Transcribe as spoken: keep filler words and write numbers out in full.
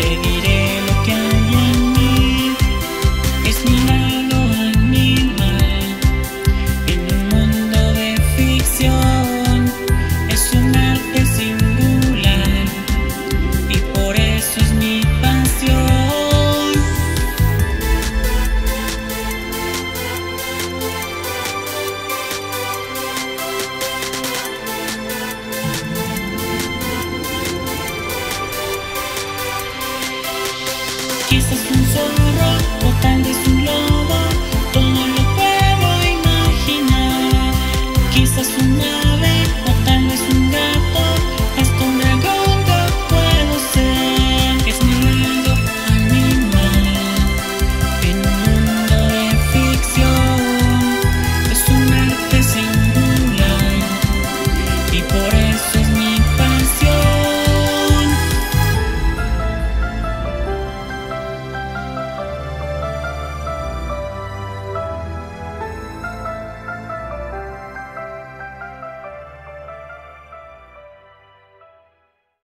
Te diré lo que hay en mí, es mi lado animal. En un mundo de ficción, es un arte singular, y por eso es mi pasión. Quizás un zorro o tal vez un